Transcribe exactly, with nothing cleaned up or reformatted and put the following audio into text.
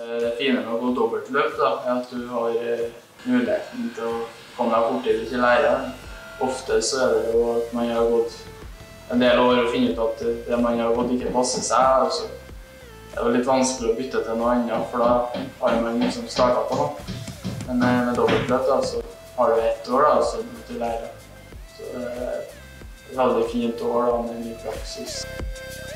Det fine med å gå dobbeltløp da, er at du har muligheten til å komme deg fortere til læreren. Ofte så er det jo at man har gått en del år og finner ut at det man har gått ikke passer seg. Altså. Det er jo litt vanskelig å bytte til noe annet, for da har man liksom startet på noe. Men med dobbeltløp da, så har du ett år da, så du til lærer. Så det er et veldig fint år da, med ny praksis.